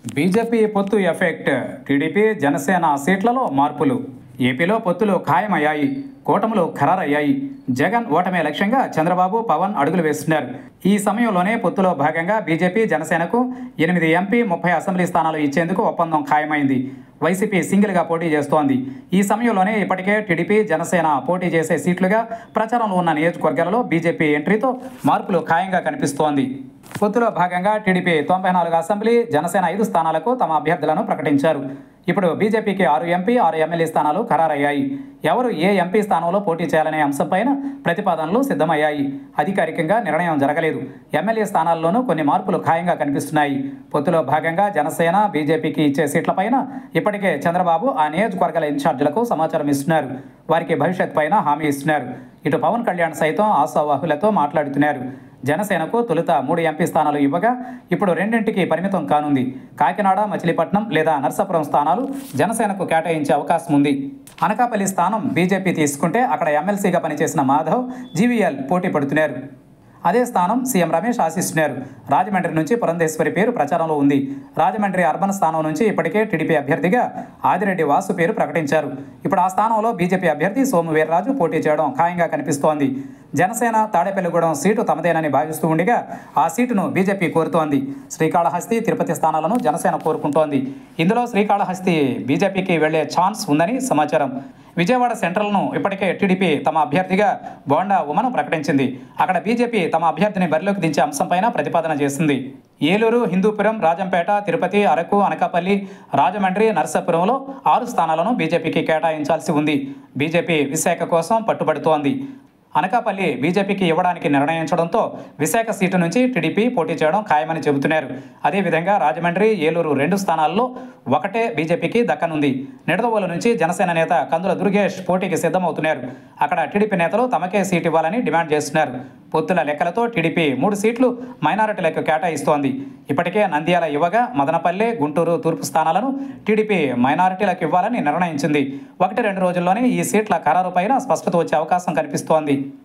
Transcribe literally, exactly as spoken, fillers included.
BJP పొత్తు effect. TDP Janasena సీట్లలో మార్పులు. ఏపీలో పొత్తులు ఖాయమయ్యాయి. కూటములు ఖరారయ్యాయి. జగన్ ఓటమే లక్ష్యంగా చంద్రబాబు పవన్ అడుగులు వేస్తున్నారు. ఈ సమయంలోనే పొత్తులో భాగంగా బీజేపీ జనసేనకు ఎనిమిది ఎంపీ ముప్పై అసెంబ్లీ స్థానాలు ఇచ్చేందుకు ఒప్పందం ఖాయమైంది. వైసీపీ సింగిల్గా పోటీ చేస్తోంది. ఈ సమయంలోనే ఇప్పటికే టీడీపీ జనసేన పోటీ చేసే సీట్లుగా ప్రచారంలో ఉన్న నియోజకవర్గాలలో బీజేపీ ఎంట్రీతో మార్పులు ఖాయంగా కనిపిస్తోంది. పొత్తులో భాగంగా టీడీపీ తొంభై నాలుగు అసెంబ్లీ, జనసేన ఐదు స్థానాలకు తమ అభ్యర్థులను ప్రకటించారు. ఇప్పుడు బీజేపీకి ఆరు ఎంపీ, ఆరు ఎమ్మెల్యే స్థానాలు ఖరారయ్యాయి. ఎవరు ఏ ఎంపీ స్థానంలో పోటీ చేయాలనే అంశంపైన ప్రతిపాదనలు సిద్ధమయ్యాయి. అధికారికంగా నిర్ణయం జరగలేదు. ఎమ్మెల్యే స్థానాల్లోనూ కొన్ని మార్పులు ఖాయంగా కనిపిస్తున్నాయి. పొత్తులో భాగంగా జనసేన, బీజేపీకి ఇచ్చే సీట్లపైన ఇప్పటికే చంద్రబాబు ఆ నియోజకవర్గాల ఇన్ఛార్జీలకు సమాచారం ఇస్తున్నారు. వారికి భవిష్యత్ పైన హామీ ఇస్తున్నారు. ఇటు పవన్ కళ్యాణ్ సైతం ఆశావాహులతో మాట్లాడుతున్నారు. జనసేనకు తొలుత మూడు ఎంపీ స్థానాలు ఇవ్వగా ఇప్పుడు రెండింటికి పరిమితం కానుంది. కాకినాడ, మచిలీపట్నం లేదా నర్సాపురం స్థానాలు జనసేనకు కేటాయించే అవకాశం ఉంది. అనకాపల్లి స్థానం బీజేపీ తీసుకుంటే అక్కడ ఎమ్మెల్సీగా పనిచేసిన మాధవ్, జీవీఎల్ పోటీ పడుతున్నారు. అదే స్థానం సీఎం రమేష్ ఆశిస్తున్నారు. రాజమండ్రి నుంచి పురంధేశ్వరి పేరు ప్రచారంలో ఉంది. రాజమండ్రి అర్బన్ స్థానం నుంచి ఇప్పటికే టీడీపీ అభ్యర్థిగా ఆదిరెడ్డి వాసు పేరు ప్రకటించారు. ఇప్పుడు ఆ స్థానంలో బీజేపీ అభ్యర్థి సోము వీర్రాజు పోటీ చేయడం ఖాయంగా కనిపిస్తోంది. జనసేన తాడేపల్లిగూడెం సీటు తమదేనని భావిస్తూ ఉండగా ఆ సీటును బీజేపీ కోరుతోంది. శ్రీకాళహస్తి, తిరుపతి స్థానాలను జనసేన కోరుకుంటోంది. ఇందులో శ్రీకాళహస్తి బీజేపీకి వెళ్లే ఛాన్స్ ఉందని సమాచారం. విజయవాడ సెంట్రల్ను ఇప్పటికే టీడీపీ తమ అభ్యర్థిగా బోండా ఉమను ప్రకటించింది. అక్కడ బీజేపీ తమ అభ్యర్థిని బరిలోకి దించే అంశంపైన ప్రతిపాదన చేసింది. ఏలూరు, హిందూపురం, రాజంపేట, తిరుపతి, అరకు, అనకాపల్లి, రాజమండ్రి, నర్సాపురంలో ఆరు స్థానాలను బీజేపీకి కేటాయించాల్సి ఉంది. బీజేపీ విశాఖ కోసం పట్టుబడుతోంది. అనకాపల్లి బీజేపీకి ఇవ్వడానికి నిర్ణయించడంతో విశాఖ సీటు నుంచి టీడీపీ పోటీ చేయడం ఖాయమని చెబుతున్నారు. అదేవిధంగా రాజమండ్రి, ఏలూరు రెండు స్థానాల్లో ఒకటే బీజేపీకి దక్కనుంది. నిడదవోలు నుంచి జనసేన నేత కందుల దుర్గేష్ పోటీకి సిద్ధమవుతున్నారు. అక్కడ టీడీపీ నేతలు తమకే సీటు ఇవ్వాలని డిమాండ్ చేస్తున్నారు. పొత్తుల లెక్కలతో టీడీపీ మూడు సీట్లు మైనారిటీలకు కేటాయిస్తోంది. ఇప్పటికే నంద్యాల ఇవ్వగా మదనపల్లె, గుంటూరు తూర్పు స్థానాలను టీడీపీ మైనారిటీలకు ఇవ్వాలని నిర్ణయించింది. ఒకటి రెండు రోజుల్లోనే ఈ సీట్ల ఖరారు పైన స్పష్టత వచ్చే అవకాశం కనిపిస్తోంది.